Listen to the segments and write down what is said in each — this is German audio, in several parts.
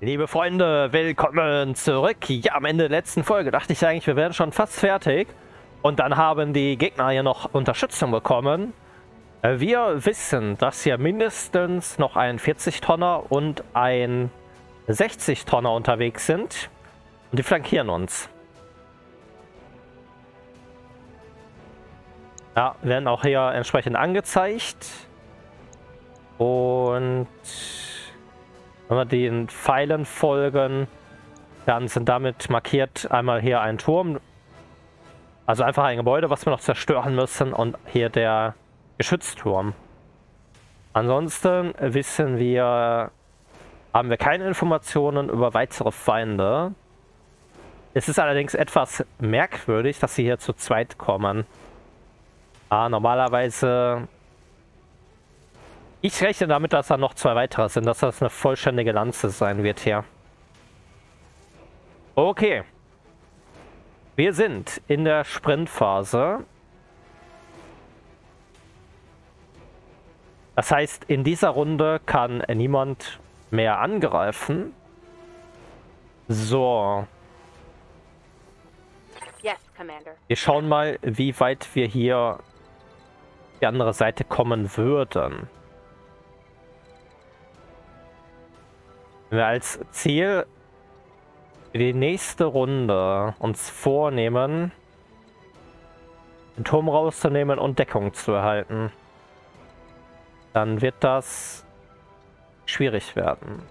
Liebe Freunde, willkommen zurück. Ja, am Ende der letzten Folge dachte ich eigentlich, wir wären schon fast fertig. Und dann haben die Gegner hier noch Unterstützung bekommen. Wir wissen, dass hier mindestens noch ein 40-Tonner und ein 60-Tonner unterwegs sind. Und die flankieren uns. Ja, werden auch hier entsprechend angezeigt. Und wenn wir den Pfeilen folgen, dann sind damit markiert einmal hier ein Turm. Also einfach ein Gebäude, was wir noch zerstören müssen. Und hier der Geschützturm. Ansonsten haben wir keine Informationen über weitere Feinde. Es ist allerdings etwas merkwürdig, dass sie hier zu zweit kommen. Normalerweise... Ich rechne damit, dass da noch zwei weitere sind, dass das eine vollständige Lanze sein wird hier. Okay. Wir sind in der Sprintphase. Das heißt, in dieser Runde kann niemand mehr angreifen. So. Yes, Commander. Wir schauen mal, wie weit wir hier die andere Seite kommen würden. Wenn wir als Ziel für die nächste Runde uns vornehmen, den Turm rauszunehmen und Deckung zu erhalten, dann wird das schwierig werden.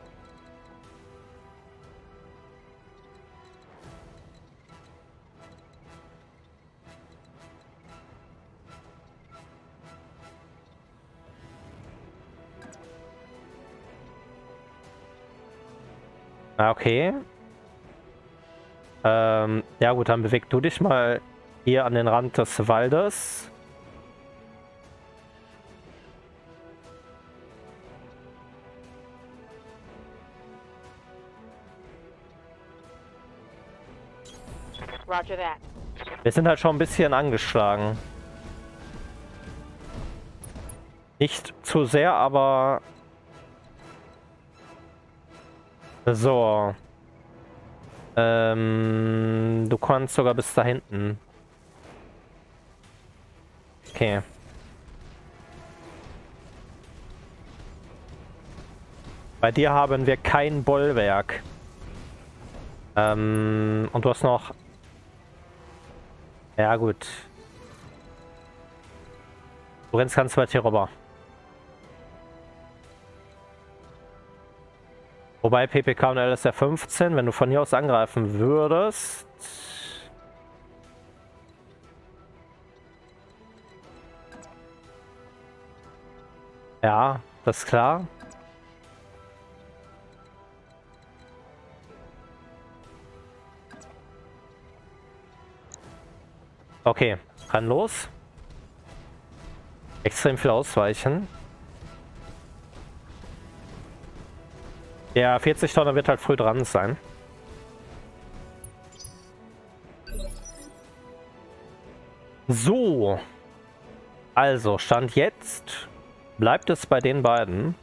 Okay. Ja gut, dann beweg du dich mal hier an den Rand des Waldes. Roger that. Wir sind halt schon ein bisschen angeschlagen. Nicht zu sehr, aber... So. Du kannst sogar bis da hinten. Okay. Bei dir haben wir kein Bollwerk. Und du hast noch... Ja gut. Du rennst ganz weit hier rüber. Wobei PPK und LSR 15, wenn du von hier aus angreifen würdest... Ja, das ist klar. Okay, kann los. Extrem viel ausweichen. Der 40-Tonner wird halt früh dran sein. So. Also, Stand jetzt bleibt es bei den beiden.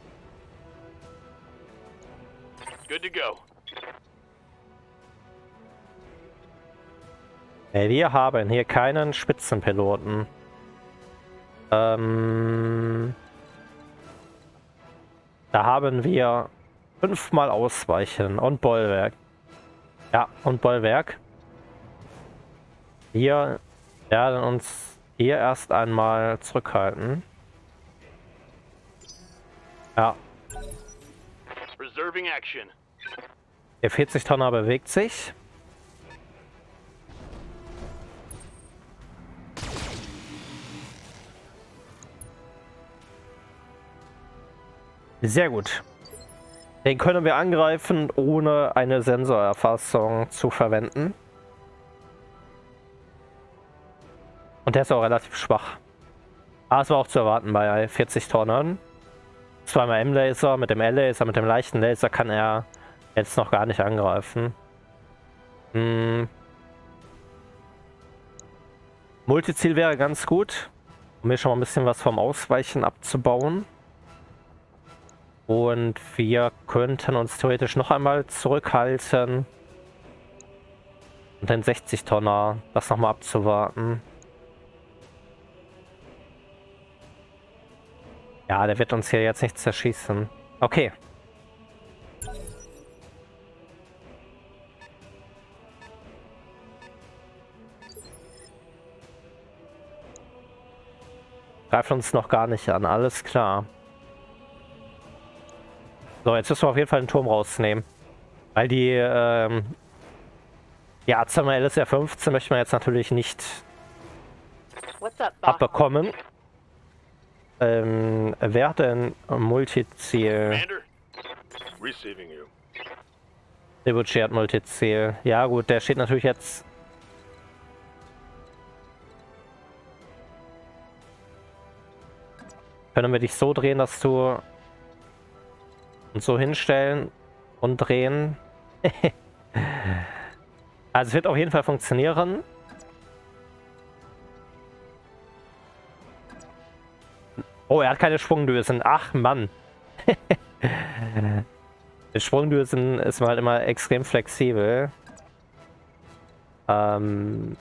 Good to go. Wir haben hier keinen Spitzenpiloten. Da haben wir 5-mal Ausweichen und Bollwerk. Ja, und Bollwerk. Wir werden uns hier erst einmal zurückhalten. Ja. Reserving action. Der 40-Tonner bewegt sich. Sehr gut. Den können wir angreifen, ohne eine Sensorerfassung zu verwenden. Und der ist auch relativ schwach. Aber es war auch zu erwarten bei 40 Tonnen. Zweimal M-Laser, mit dem L-Laser, mit dem leichten Laser kann er jetzt noch gar nicht angreifen. Multiziel wäre ganz gut, um hier schon mal ein bisschen was vom Ausweichen abzubauen. Und wir könnten uns theoretisch noch einmal zurückhalten. Und den 60-Tonner, das nochmal abzuwarten. Ja, der wird uns hier jetzt nicht zerschießen. Okay. Greift uns noch gar nicht an, alles klar. So, jetzt müssen wir auf jeden Fall den Turm rausnehmen. Weil die Azama LSR 15 möchte man jetzt natürlich nicht What's up, boss? abbekommen. Wer hat denn Multiziel? Commander? Receiving you. Debucci hat Multiziel. Ja gut, der steht natürlich jetzt... Können wir dich so drehen, dass du... Und so hinstellen und drehen. Also es wird auf jeden Fall funktionieren. Oh, er hat keine Sprungdösen. Ach, Mann. Die Sprungdösen ist mal immer extrem flexibel. Hätte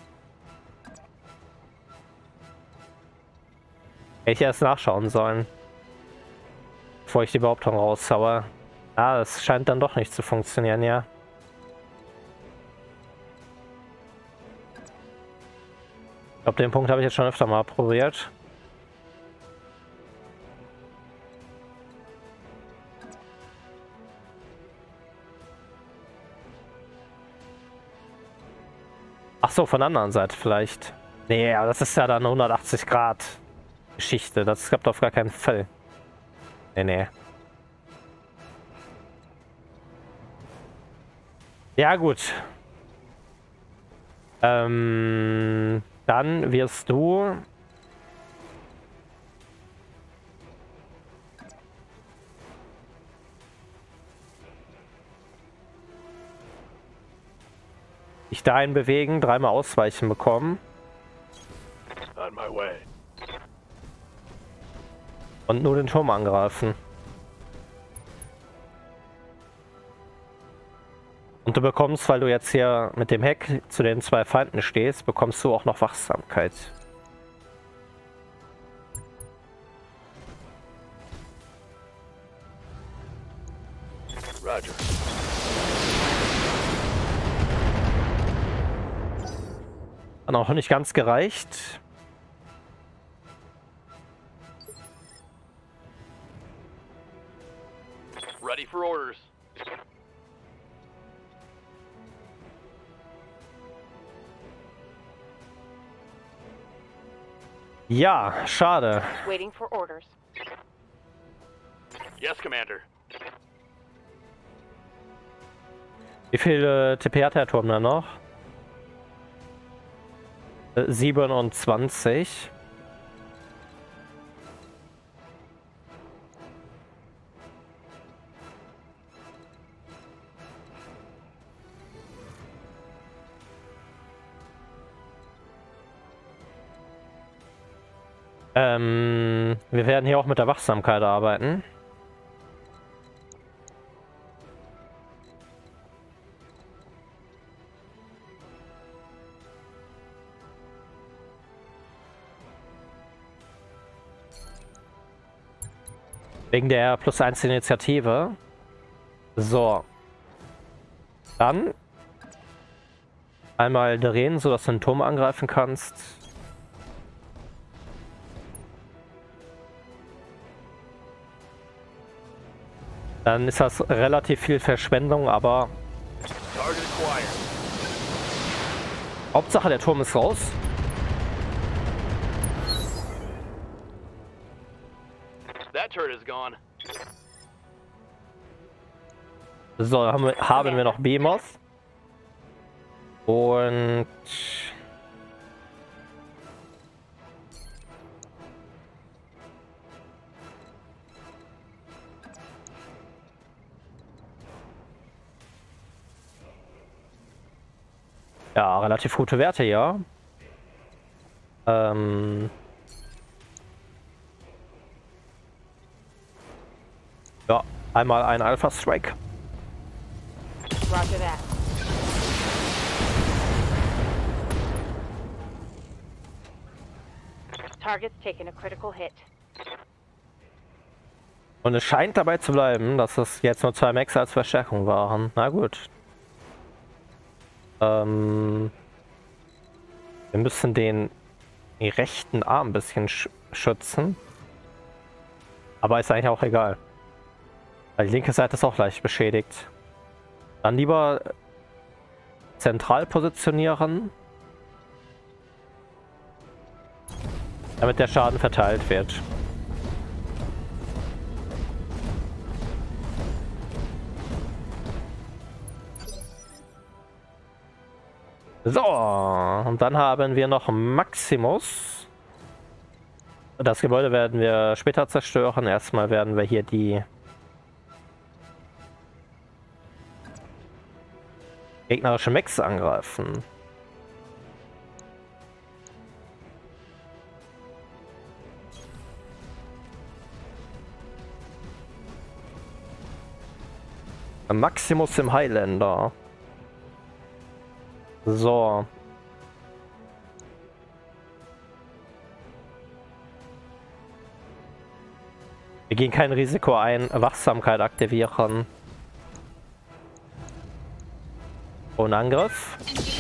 ich erst nachschauen sollen. Bevor ich die Behauptung raushaue. Ah, das scheint dann doch nicht zu funktionieren, ja. Ich glaube, den Punkt habe ich jetzt schon öfter mal probiert. Ach so, von der anderen Seite vielleicht. Nee, aber das ist ja dann 180 Grad Geschichte. Das klappt auf gar keinen Fall. Nee, nee. Ja, gut. Dann wirst du... dich dahin bewegen, dreimal ausweichen bekommen. On my way. Und nur den Turm angreifen. Und du bekommst, weil du jetzt hier mit dem Heck zu den zwei Feinden stehst, bekommst du auch noch Wachsamkeit. Roger. Hat auch nicht ganz gereicht. Ready for orders. Ja, schade. Waiting for orders. Yes, Commander. Wie viele TP hat der Turm da noch? 27. Wir werden hier auch mit der Wachsamkeit arbeiten. Wegen der +1 Initiative. So. Dann einmal drehen, sodass du den Turm angreifen kannst. Dann ist das relativ viel Verschwendung, aber Target acquired. Hauptsache der Turm ist raus. That turret is gone. So, haben wir noch Behemoth. Und ja, relativ gute Werte, ja. Ja, Einmal ein Alpha Strike. Roger that. Target's taking a critical hit. Und es scheint dabei zu bleiben, dass es jetzt nur 2 Mechs als Verstärkung waren. Na gut. Wir müssen den rechten Arm ein bisschen schützen. Aber ist eigentlich auch egal. Weil die linke Seite ist auch leicht beschädigt. Dann lieber zentral positionieren. Damit der Schaden verteilt wird. So, und dann haben wir noch Maximus. Das Gebäude werden wir später zerstören. Erstmal werden wir hier die gegnerische Mechs angreifen. Maximus im Highlander. So. Wir gehen kein Risiko ein. Wachsamkeit aktivieren. Und Angriff.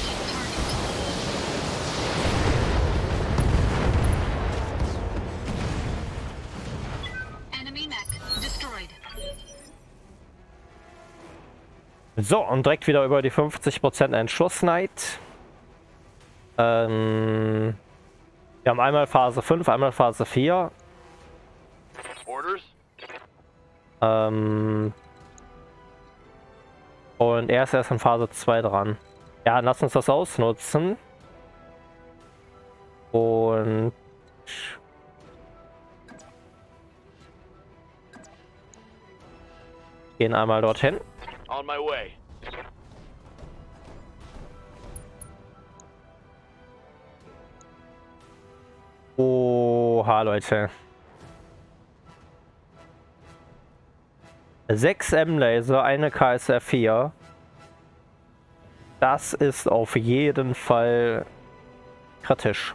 So, und direkt wieder über die 50% Entschlossenheit. Wir haben einmal Phase 5, einmal Phase 4. Orders? Und er ist erst in Phase 2 dran. Ja, lass uns das ausnutzen. Und gehen einmal dorthin. On my way. Oha, Leute. 6 M-Laser, eine KSR 4. Das ist auf jeden Fall kritisch.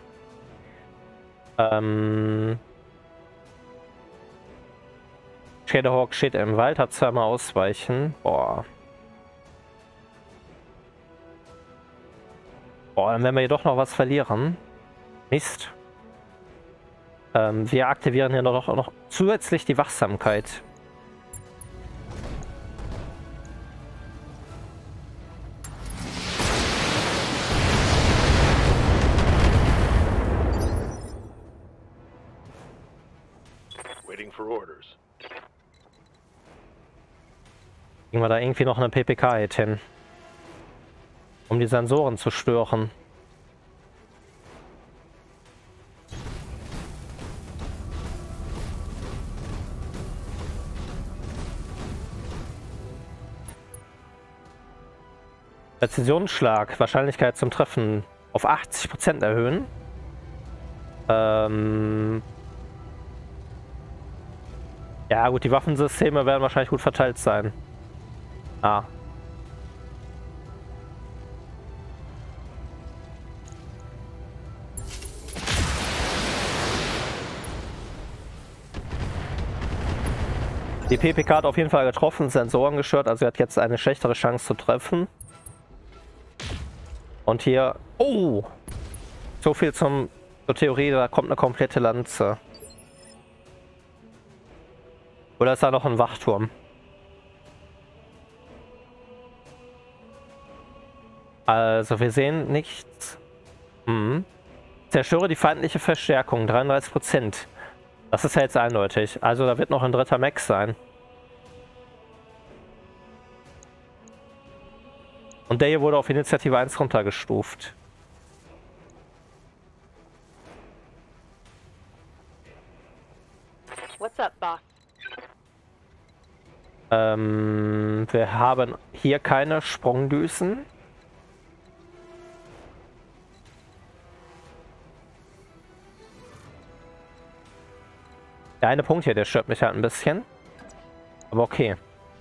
Shadowhawk steht im Wald, hat zweimal ausweichen. Boah. Boah, dann werden wir hier doch noch was verlieren. Mist. Wir aktivieren hier noch zusätzlich die Wachsamkeit. Waiting for orders. Kriegen wir da irgendwie noch eine PPK-Hit hin, um die Sensoren zu stören. Präzisionsschlag, Wahrscheinlichkeit zum Treffen auf 80% erhöhen. Ja gut, die Waffensysteme werden wahrscheinlich gut verteilt sein. Ah. Die PPK hat auf jeden Fall getroffen, Sensoren gestört, also er hat jetzt eine schlechtere Chance zu treffen. Und hier... Oh! So viel zur Theorie, da kommt eine komplette Lanze. Oder ist da noch ein Wachturm? Also wir sehen nichts. Zerstöre die feindliche Verstärkung, 33%. Das ist ja jetzt eindeutig. Also da wird noch ein dritter Mech sein. Und der hier wurde auf Initiative 1 runtergestuft. What's up, boss? Wir haben hier keine Sprungdüsen. Der eine Punkt hier, der stört mich halt ein bisschen. Aber okay.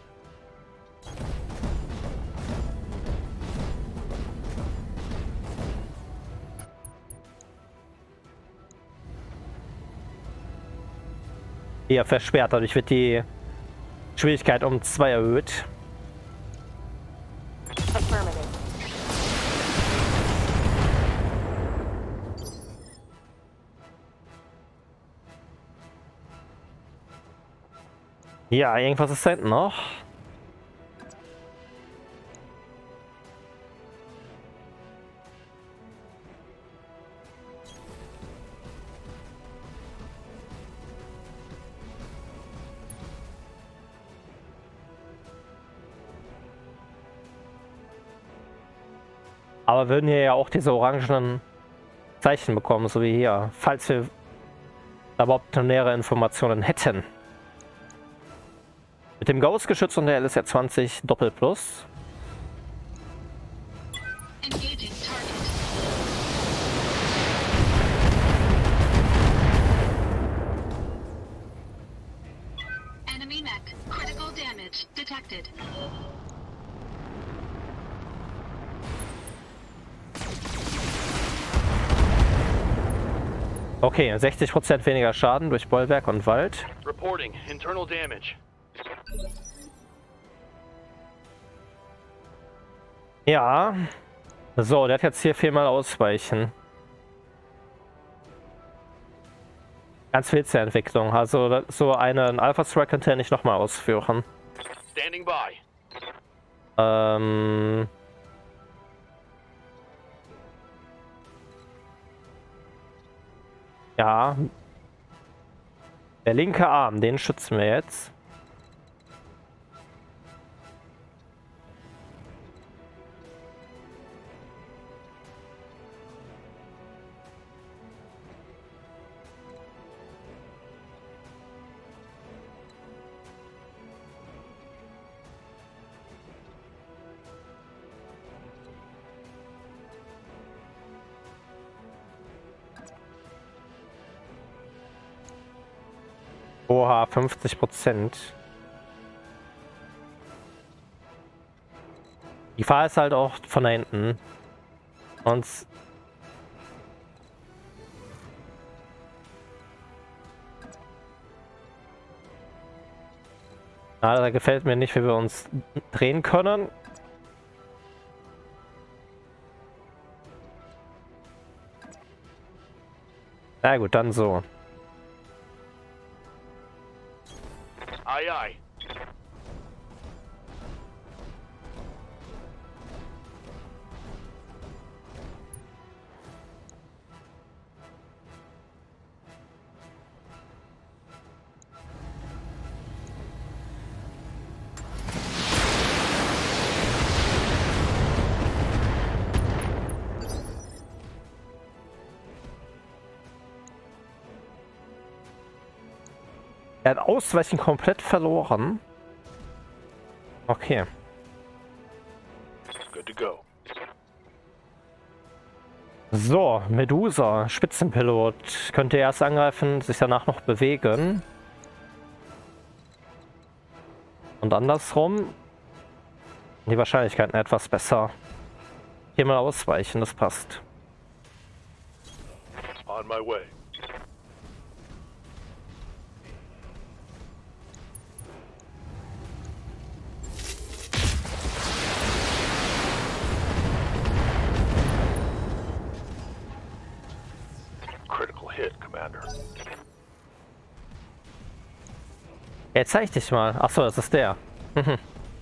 Hier versperrt, dadurch wird die Schwierigkeit um 2 erhöht. Affirmative. Ja, irgendwas ist da hinten noch. Aber würden hier ja auch diese orangenen Zeichen bekommen, so wie hier, falls wir überhaupt nähere Informationen hätten. Mit dem Ghost-Geschütz und der LSR 20 Doppel Plus. Engaging target. Enemy mech. Critical damage detected. Okay, 60% weniger Schaden durch Bollwerk und Wald. Reporting internal damage. Ja. So, der hat jetzt hier 4-mal ausweichen. Ganz wilde Entwicklung. Also so einen Alpha-Strike könnte er nicht nochmal ausführen. Standing by. Ja. Der linke Arm, den schützen wir jetzt. Oha, 50%. Die Gefahr ist halt auch von da hinten. Und da gefällt mir nicht, wie wir uns drehen können. Na gut, dann so. Aye, aye. Er hat Ausweichen komplett verloren. Okay. Good to go. So, Medusa, Spitzenpilot. Könnte erst angreifen, sich danach noch bewegen. Und andersrum. Die Wahrscheinlichkeiten etwas besser. Hier mal ausweichen, das passt. On my way. Critical hit, Commander. Jetzt zeig dich mal. Achso, das ist der. Mhm.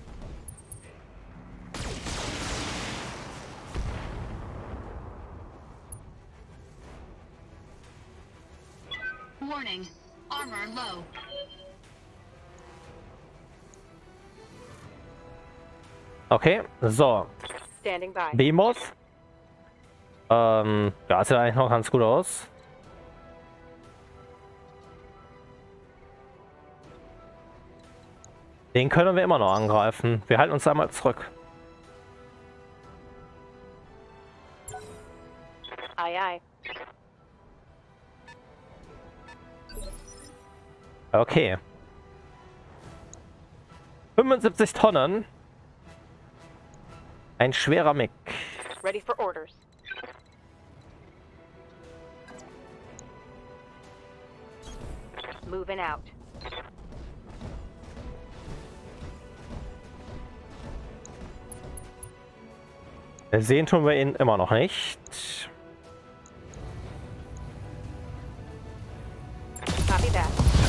Warning. Armor low. Okay, so. Standing by. Beamos. Ja, sieht eigentlich noch ganz gut aus. Den können wir immer noch angreifen. Wir halten uns einmal zurück. Aye, aye. Okay. 75 Tonnen. Ein schwerer Mech. Ready for orders. Moving out. Sehen tun wir ihn immer noch nicht. Copy that.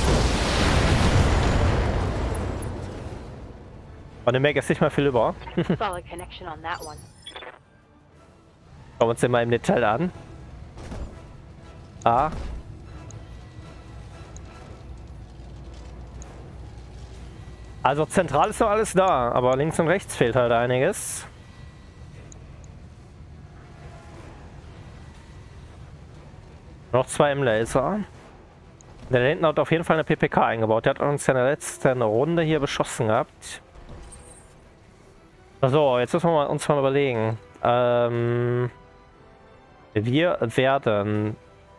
Von dem Mech ist nicht mehr viel über. Solid connection on that one. Schauen wir uns den mal im Detail an. Ah. Also zentral ist noch alles da, aber links und rechts fehlt halt einiges. Noch 2 im Laser. Der da hinten hat auf jeden Fall eine PPK eingebaut. Der hat uns in der letzten Runde hier beschossen gehabt. So, jetzt müssen wir uns mal überlegen. Wir werden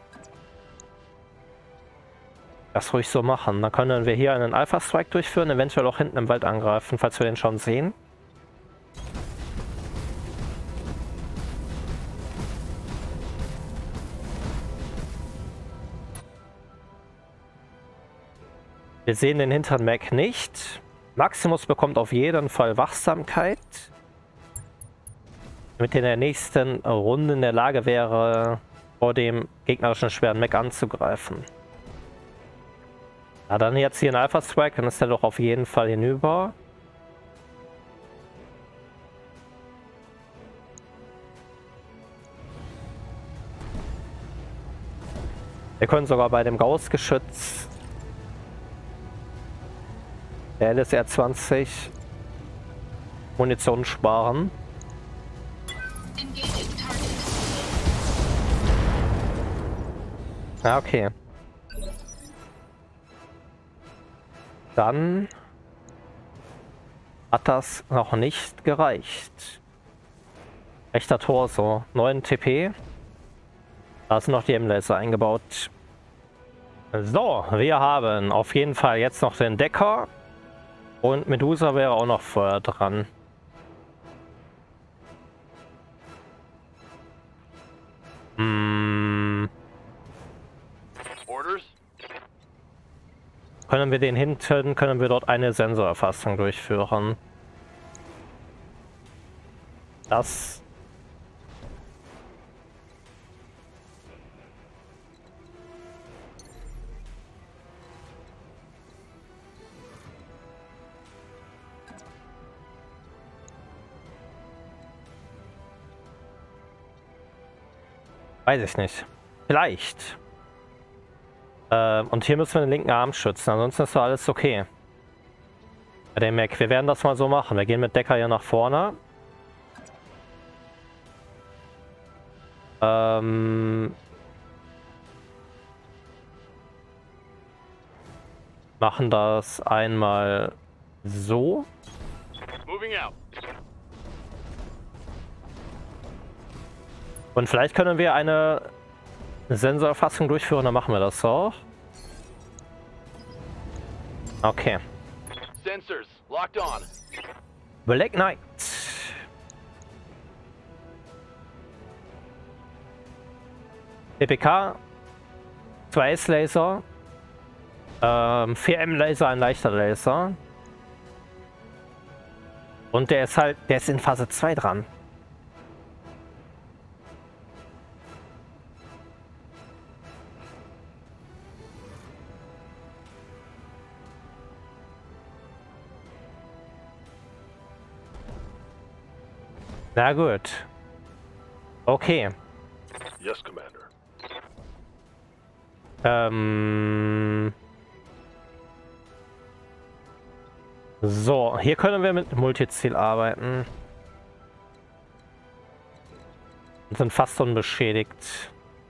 das ruhig so machen. Dann können wir hier einen Alpha-Strike durchführen, eventuell auch hinten im Wald angreifen, falls wir den schon sehen. Wir sehen den hinteren Mech nicht. Maximus bekommt auf jeden Fall Wachsamkeit, damit er in der nächsten Runde in der Lage wäre, vor dem gegnerischen schweren Mech anzugreifen. Na dann jetzt hier ein Alpha-Strike, dann ist er doch auf jeden Fall hinüber. Wir können sogar bei dem Gauss-Geschütz der LSR 20 Munition sparen. Engaging target. Ja, okay. Dann hat das noch nicht gereicht. Rechter Torso, 9 TP. Da sind noch die M-Laser eingebaut. So, wir haben auf jeden Fall jetzt noch den Decker. Und Medusa wäre auch noch vorher dran. Orders? Können wir den hinten, können wir dort eine Sensorerfassung durchführen. Das weiß ich nicht. Vielleicht. Und hier müssen wir den linken Arm schützen, ansonsten ist doch alles okay. Bei dem Mech. Wir werden das mal so machen. Wir gehen mit Decker hier nach vorne. Machen das einmal so. Moving out. Und vielleicht können wir eine Sensorerfassung durchführen, dann machen wir das auch. Okay. Sensors locked on. Black Knight. PPK. 2 S-Laser. 4 M-Laser, ein leichter Laser. Und der ist in Phase 2 dran. Na gut. Okay. Yes, Commander. So, hier können wir mit Multiziel arbeiten. Und sind fast unbeschädigt.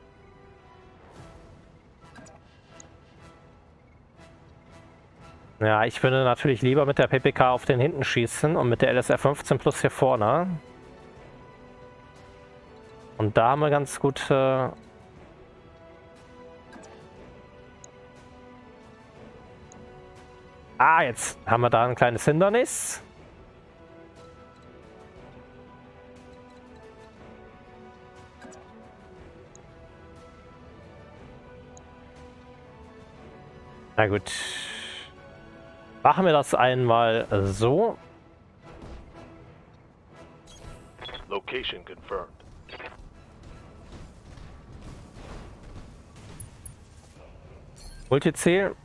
Ja, ich würde natürlich lieber mit der PPK auf den hinten schießen und mit der LSR 15 plus hier vorne. Und da haben wir ganz gute... Ah, jetzt haben wir da ein kleines Hindernis. Na gut. Machen wir das einmal so. Location confirmed. Multiziel.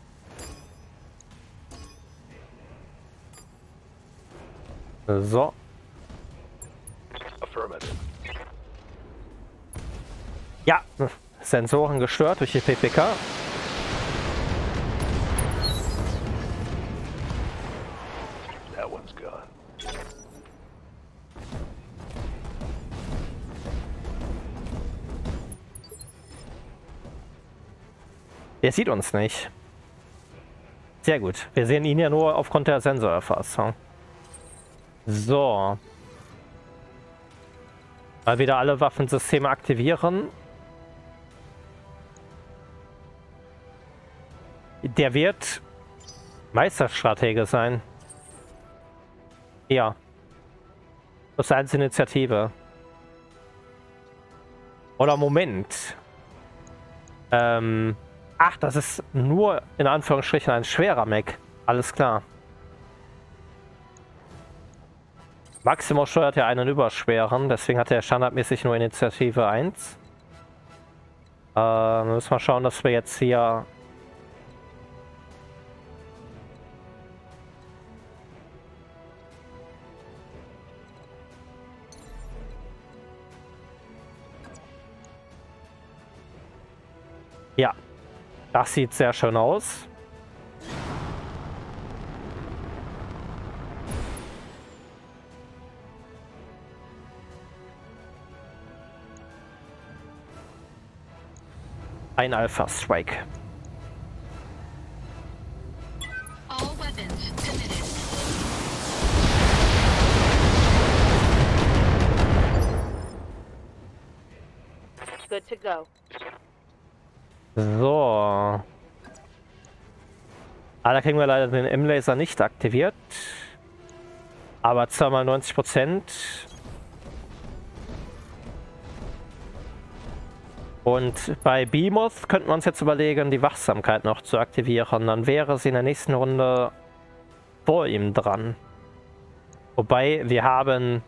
So. Affirmative. Ja, Sensoren gestört durch die PPK. That one's gone. Der sieht uns nicht. Sehr gut. Wir sehen ihn ja nur aufgrund der Sensorerfassung. So. Mal wieder alle Waffensysteme aktivieren. Der wird Meisterstratege sein. Ja. Das ist eine Initiative. Oder Moment. Ach, das ist nur in Anführungsstrichen ein schwerer Mech. Alles klar. Maximo steuert ja einen überschweren, deswegen hat er standardmäßig nur Initiative 1. Müssen wir schauen, dass wir jetzt hier... Ja, das sieht sehr schön aus. Ein Alpha-Strike. All weapons committed. Good to go. So. Ah, da kriegen wir leider den M-Laser nicht aktiviert. Aber zweimal 90%. Und bei Behemoth könnten wir uns jetzt überlegen, die Wachsamkeit noch zu aktivieren. Dann wäre sie in der nächsten Runde vor ihm dran. Wobei, wir haben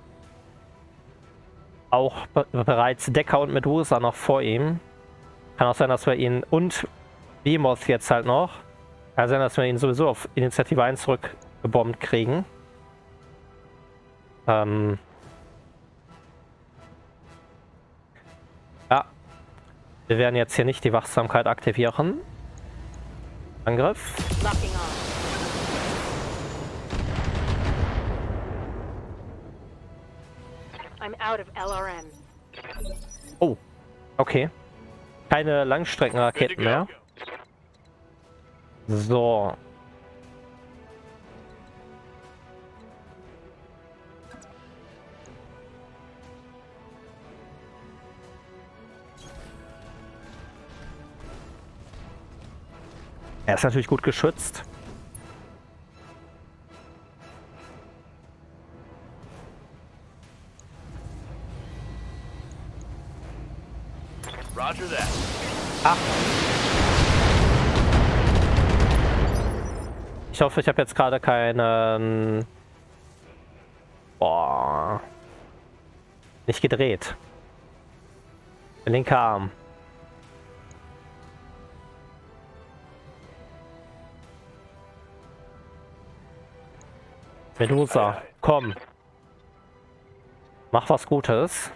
auch bereits Decker und Medusa noch vor ihm. Kann auch sein, dass wir ihn und Behemoth jetzt halt noch. Kann sein, dass wir ihn sowieso auf Initiative 1 zurückgebombt kriegen. Ja. Wir werden jetzt hier nicht die Wachsamkeit aktivieren. Angriff. Locking on. I'm out of LRM. Oh, okay. Keine Good to Langstreckenraketen go. mehr. So. Er ist natürlich gut geschützt. Roger that. Ah. Ich hoffe, ich habe jetzt gerade keinen... Boah. Nicht gedreht. Der linke Arm. Medusa, komm. Mach was Gutes.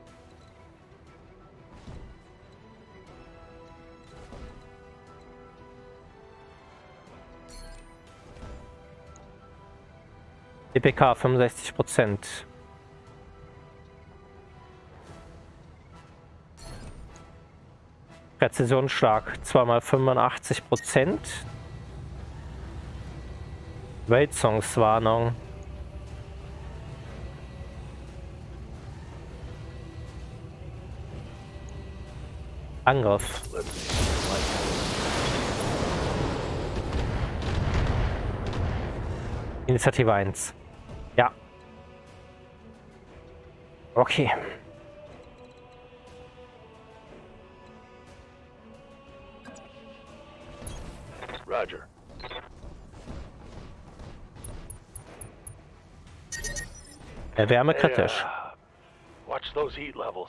PPK 65%. Präzisionsschlag 2x 85%. Wälzungswarnung. Angriff. Initiative 1. Ja. Okay. Roger. Wärme kritisch. Watch those heat levels.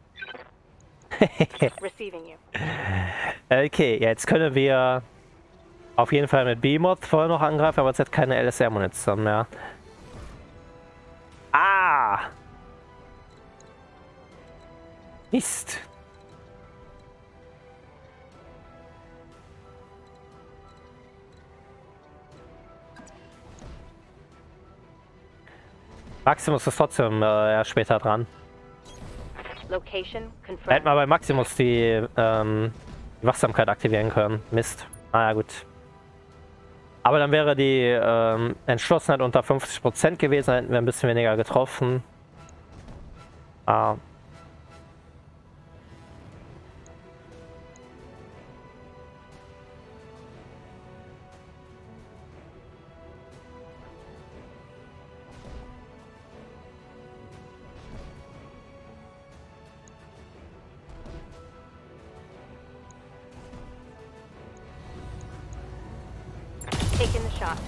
Receiving you. Okay, jetzt können wir auf jeden Fall mit B-Mod vorher noch angreifen, aber jetzt hat keine LSR-Munition mehr. Ah! Mist. Maximus ist trotzdem erst später dran. Location Da hätten confirmed. wir bei Maximus die Wachsamkeit aktivieren können. Mist. Naja, gut. Aber dann wäre die Entschlossenheit unter 50% gewesen, hätten wir ein bisschen weniger getroffen. Ah. Taking the shot.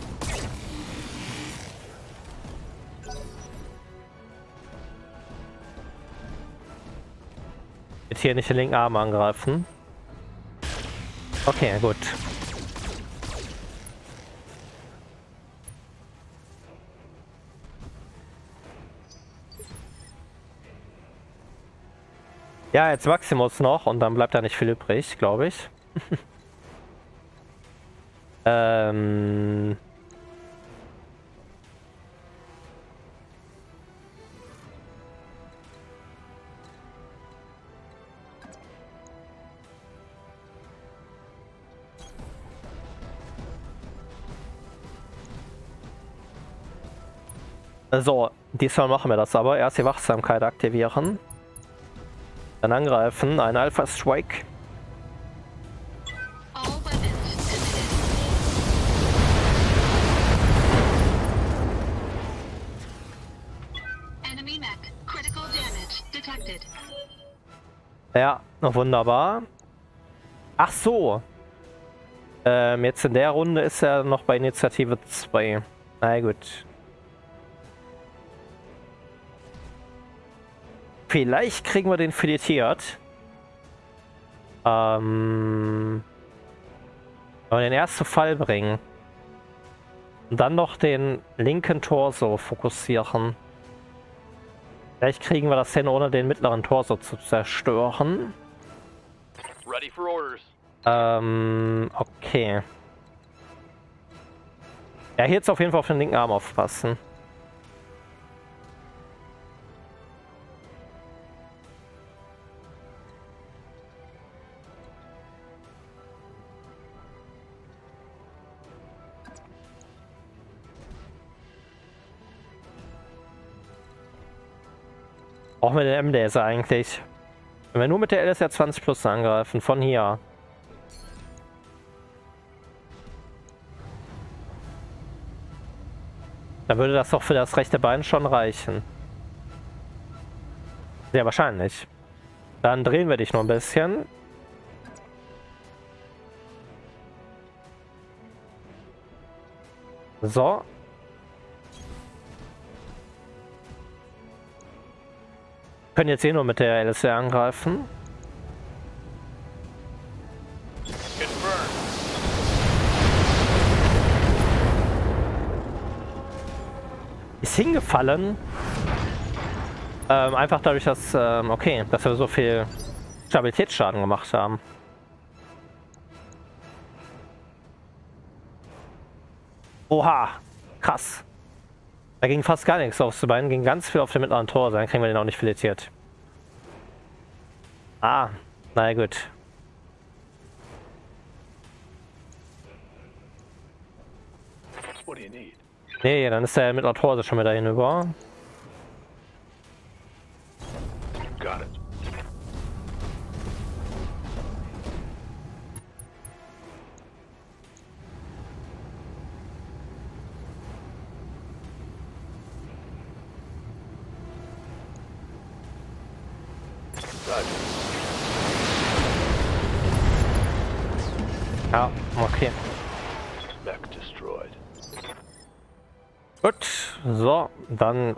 Jetzt hier nicht den linken Arm angreifen. Okay, gut. Ja, jetzt Maximus noch und dann bleibt da nicht viel übrig, glaube ich. ähm... So, diesmal machen wir das aber. Erst die Wachsamkeit aktivieren. Dann angreifen. Ein Alpha Strike. All weapons committed. Enemy mech. Critical damage detected. Ja, wunderbar. Ach so. Jetzt in der Runde ist er noch bei Initiative 2. Na gut. Vielleicht kriegen wir den filetiert. Wenn wir den erst zu Fall bringen. Und dann noch den linken Torso fokussieren. Vielleicht kriegen wir das hin, ohne den mittleren Torso zu zerstören. Ready for orders. Okay. Ja, hier jetzt auf jeden Fall auf den linken Arm aufpassen. Auch mit den MDS eigentlich. Wenn wir nur mit der LSR 20 Plus angreifen, von hier. Dann würde das doch für das rechte Bein schon reichen. Sehr wahrscheinlich. Dann drehen wir dich noch ein bisschen. So. Können jetzt eh nur mit der LSR angreifen. Confirmed. Ist hingefallen. Einfach dadurch, dass, okay, dass wir so viel Stabilitätsschaden gemacht haben. Oha, krass. Da ging fast gar nichts aufs Bein, ging ganz viel auf den mittleren Tor, dann kriegen wir den auch nicht filetiert. Ah, naja gut. What do you need? Nee, dann ist der mittlere Tor schon wieder hinüber. Got it. Roger. Ja, okay. Mech destroyed. Gut, so, dann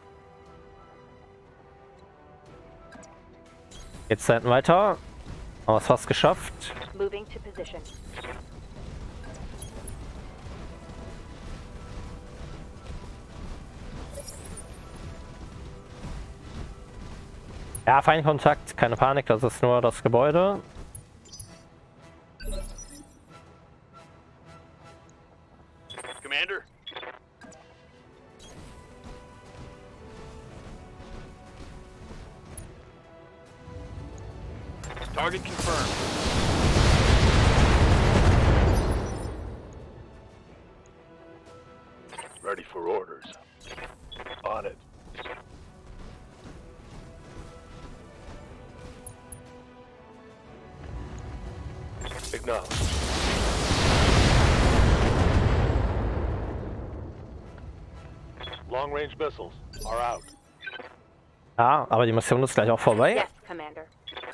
geht's da hinten weiter. Haben wir es fast geschafft. Moving to position. Ja, Feindkontakt, keine Panik, das ist nur das Gebäude. Commander? Target confirmed. Ready for orders. On it. Acknowledged. Long-range missiles are out. Ja, aber die Mission ist gleich auch vorbei. Yes, Commander.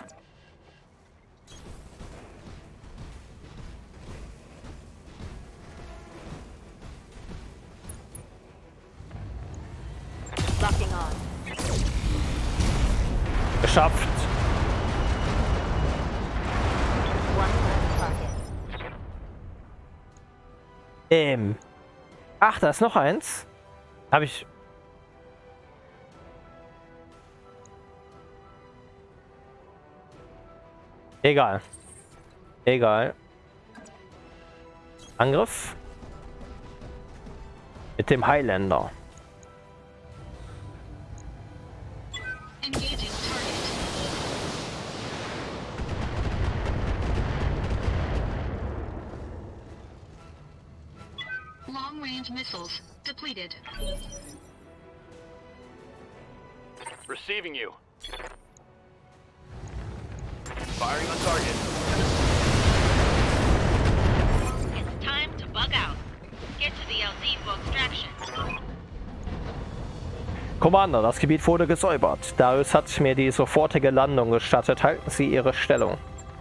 Locking on. Geschafft. One last target. Ach, da ist noch eins. Habe ich... Egal. Egal. Angriff. Mit dem Highlander. Engaging target. Long-range missiles depleted. Receiving you. Firing on target. It's time to bug out. Get to the LZ for extraction. Commander, das Gebiet wurde gesäubert. Darius hat mir die sofortige Landung gestattet. Halten Sie Ihre Stellung.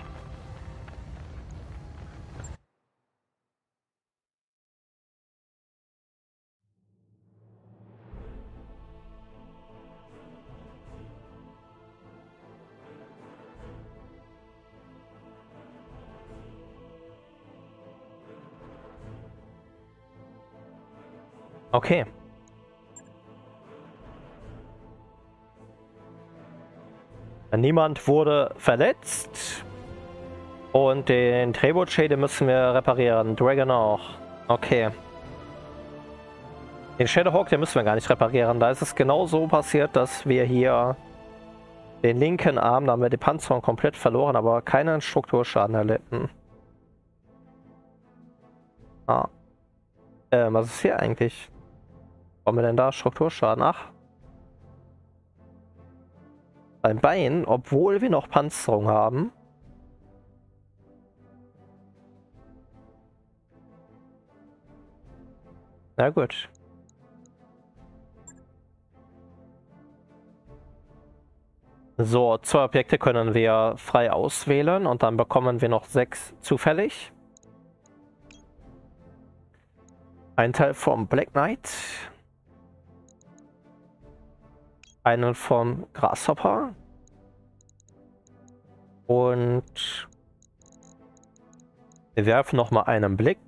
Okay. Niemand wurde verletzt. Und den Trebuchet, den müssen wir reparieren. Dragon auch. Okay. Den Shadowhawk, den müssen wir gar nicht reparieren. Da ist es genau so passiert, dass wir hier den linken Arm, da haben wir die Panzerung komplett verloren, aber keinen Strukturschaden erlitten. Ah. Was ist hier eigentlich? Warum haben wir denn da Strukturschaden? Ach. Beim Bein, obwohl wir noch Panzerung haben. Na gut. So, 2 Objekte können wir frei auswählen und dann bekommen wir noch 6 zufällig. Ein Teil vom Black Knight. Einen vom Grasshopper. Und wir werfen noch mal einen Blick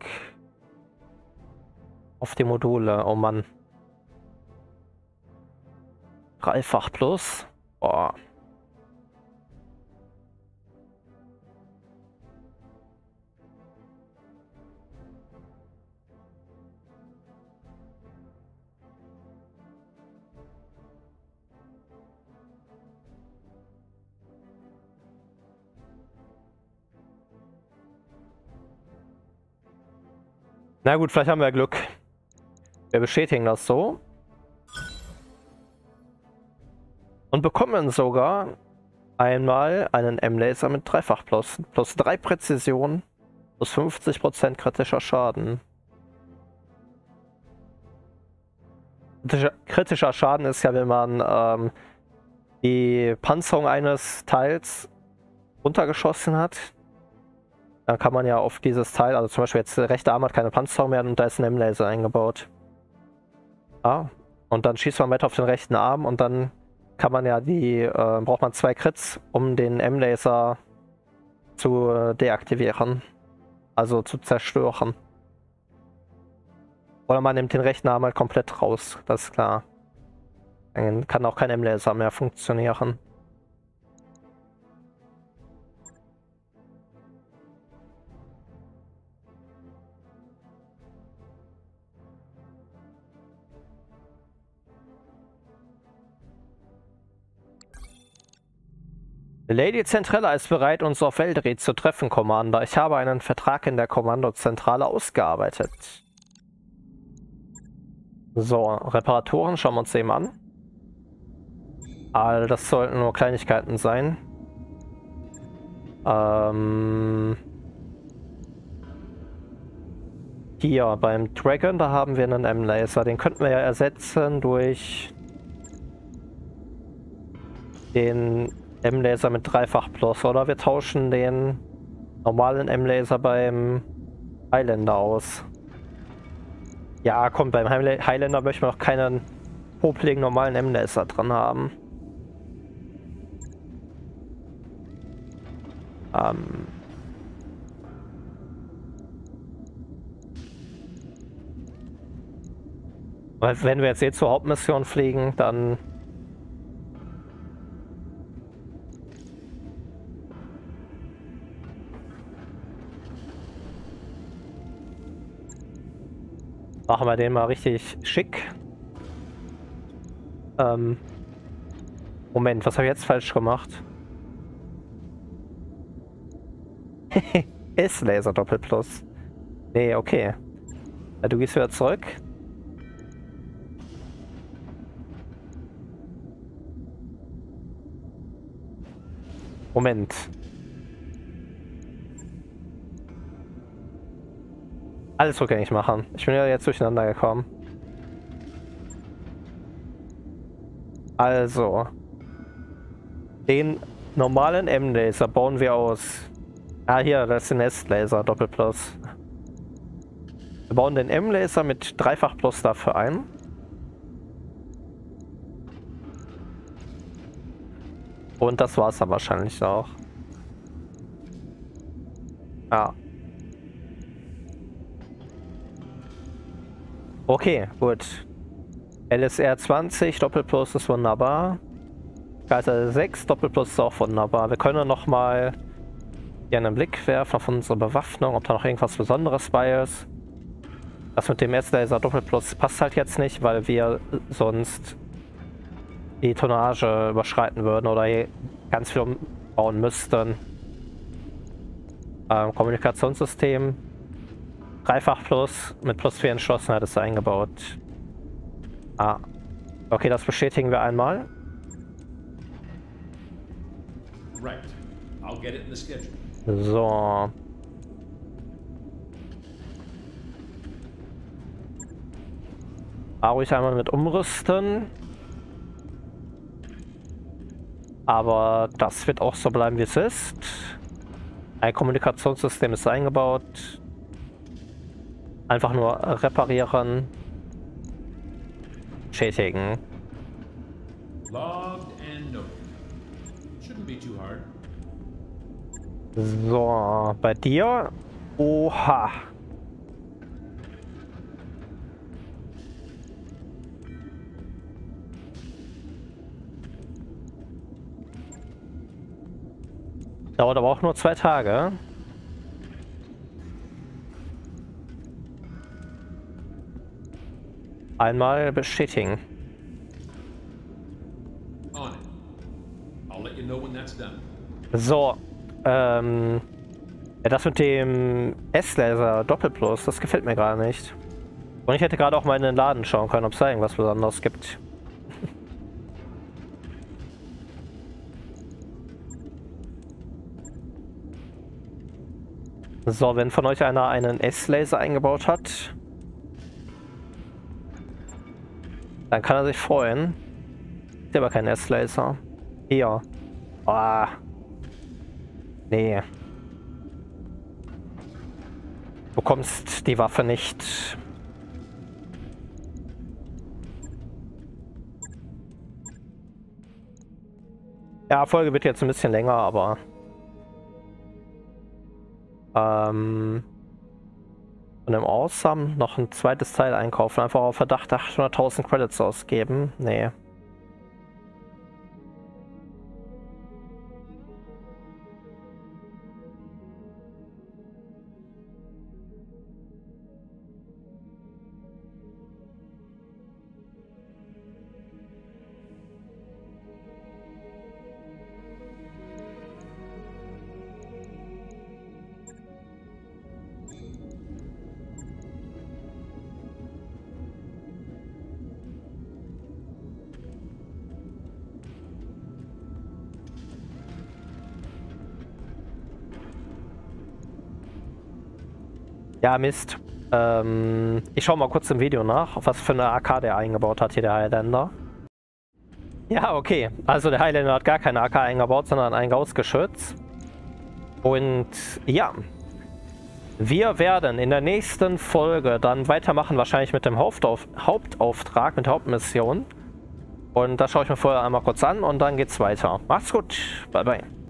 auf die Module. Oh Mann. Dreifach plus. Boah. Na gut, vielleicht haben wir Glück. Wir bestätigen das so. Und bekommen sogar einmal einen M-Laser mit Dreifach plus. Plus 3 Präzision. Plus 50% kritischer Schaden. Kritischer Schaden ist ja, wenn man die Panzerung eines Teils runtergeschossen hat, dann kann man ja auf dieses Teil, also zum Beispiel jetzt der rechte Arm hat keine Panzerung mehr und da ist ein M-Laser eingebaut. Ja, und dann schießt man weiter auf den rechten Arm und dann kann man ja braucht man 2 Crits, um den M-Laser zu deaktivieren. Also zu zerstören. Oder man nimmt den rechten Arm halt komplett raus, das ist klar. Dann kann auch kein M-Laser mehr funktionieren. Lady Zentrella ist bereit, uns auf Veldred zu treffen, Commander. Ich habe einen Vertrag in der Kommandozentrale ausgearbeitet. So, Reparaturen schauen wir uns eben an. Also das sollten nur Kleinigkeiten sein. Hier beim Dragon, da haben wir einen M-Laser. Den könnten wir ja ersetzen durch den M-Laser mit Dreifach Plus, oder wir tauschen den normalen M-Laser beim Highlander aus. Ja, komm, beim Highlander möchten wir noch keinen popligen normalen M-Laser dran haben. Wenn wir jetzt zur Hauptmission fliegen, dann machen wir den mal richtig schick. Moment, was habe ich jetzt falsch gemacht? Ist Laser Doppelplus. Nee, okay. Ja, du gehst wieder zurück. Moment. Alles rückgängig machen. Ich bin ja jetzt durcheinander gekommen. Also. Den normalen M-Laser bauen wir aus. Ah, hier, das ist ein S-Laser, Doppelplus. Wir bauen den M-Laser mit Dreifach Plus dafür ein. Und das war's dann wahrscheinlich auch. Ja. Okay, gut. LSR 20, Doppelplus ist wunderbar. Kaiser 6, Doppelplus ist auch wunderbar. Wir können noch mal hier einen Blick werfen auf unsere Bewaffnung, ob da noch irgendwas Besonderes bei ist. Das mit dem S-Laser Doppelplus passt halt jetzt nicht, weil wir sonst die Tonnage überschreiten würden oder ganz viel umbauen müssten. Kommunikationssystem. Dreifach Plus mit +4 Entschlossenheit ist eingebaut. Ah. Okay, das bestätigen wir einmal. Right. I'll get it in the schedule. So. Ruhig einmal mit umrüsten. Aber das wird auch so bleiben, wie es ist. Ein Kommunikationssystem ist eingebaut. Einfach nur reparieren. Schädigen. Logged and noted. Shouldn't be too hard. So, bei dir. Oha. Dauert aber auch nur 2 Tage. Einmal bestätigen. On it. I'll let you know when that's done. So, ja, das mit dem S-Laser Doppelplus, das gefällt mir gar nicht. Und ich hätte gerade auch mal in den Laden schauen können, ob es da irgendwas Besonderes gibt. So, wenn von euch einer einen S-Laser eingebaut hat, dann kann er sich freuen. Ist aber kein S-Laser. Hier. Ah. Nee. Du bekommst die Waffe nicht. Ja, Folge wird jetzt ein bisschen länger, aber... von dem Awesome noch ein zweites Teil einkaufen. Einfach auf Verdacht 800.000 Credits ausgeben. Nee. Ja, Mist. Ich schaue mal kurz im Video nach, was für eine AK der eingebaut hat hier, der Highlander. Ja, okay. Also der Highlander hat gar keine AK eingebaut, sondern ein Gaußgeschütz. Und ja, wir werden in der nächsten Folge dann weitermachen, wahrscheinlich mit dem Hauptauftrag, mit der Hauptmission. Und das schaue ich mir vorher einmal kurz an und dann geht's weiter. Macht's gut. Bye, bye.